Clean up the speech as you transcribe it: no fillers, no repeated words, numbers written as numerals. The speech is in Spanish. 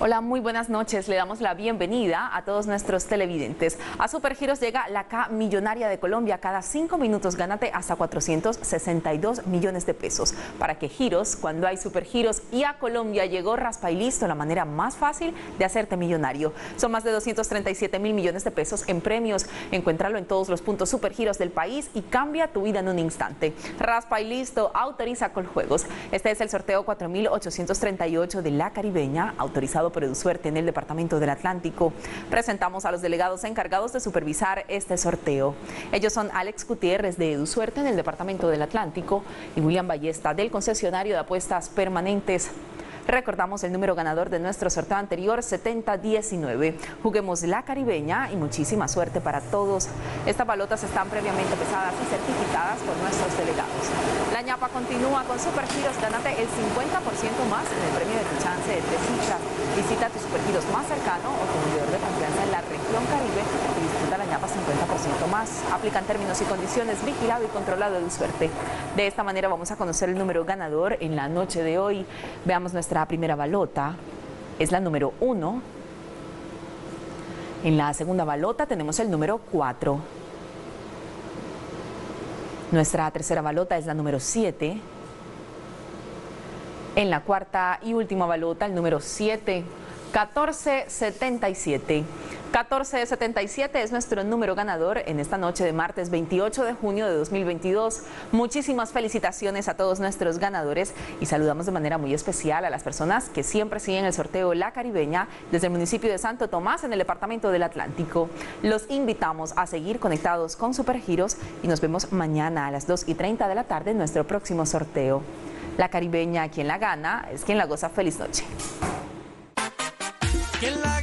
Hola, muy buenas noches. Le damos la bienvenida a todos nuestros televidentes. A Supergiros llega la K millonaria de Colombia. Cada 5 minutos gánate hasta 462 millones de pesos. ¿Para qué giros? Cuando hay Supergiros. Y a Colombia llegó Raspa y Listo, la manera más fácil de hacerte millonario. Son más de 237.000 millones de pesos en premios. Encuéntralo en todos los puntos Supergiros del país y cambia tu vida en un instante. Raspa y Listo autoriza Coljuegos. Este es el sorteo 4838 de La Caribeña, autorizado por EduSuerte en el Departamento del Atlántico. Presentamos a los delegados encargados de supervisar este sorteo. Ellos son Alex Gutiérrez de EduSuerte en el Departamento del Atlántico y William Ballesta del concesionario de apuestas permanentes. Recordamos el número ganador de nuestro sorteo anterior, 7019. Juguemos La Caribeña y muchísima suerte para todos. Estas balotas están previamente pesadas y certificadas por nuestros delegados. La ñapa continúa con Supergiros. Gánate el 50% más en el premio de tu chance de 3 cifras. Visita tu Supergiros más cercano o tu vendedor de confianza en la región Caribe y disfruta la ñapa 50% más. Aplican términos y condiciones, vigilado y controlado de suerte. De esta manera vamos a conocer el número ganador en la noche de hoy. Veamos nuestra primera balota, es la número 1. En la segunda balota tenemos el número 4. Nuestra tercera balota es la número 7. En la cuarta y última balota, el número 7, 1477. 1477 es nuestro número ganador en esta noche de martes 28 de junio de 2022. Muchísimas felicitaciones a todos nuestros ganadores y saludamos de manera muy especial a las personas que siempre siguen el sorteo La Caribeña desde el municipio de Santo Tomás en el Departamento del Atlántico. Los invitamos a seguir conectados con Supergiros y nos vemos mañana a las 2:30 de la tarde en nuestro próximo sorteo. La Caribeña, quien la gana, es quien la goza. Feliz noche.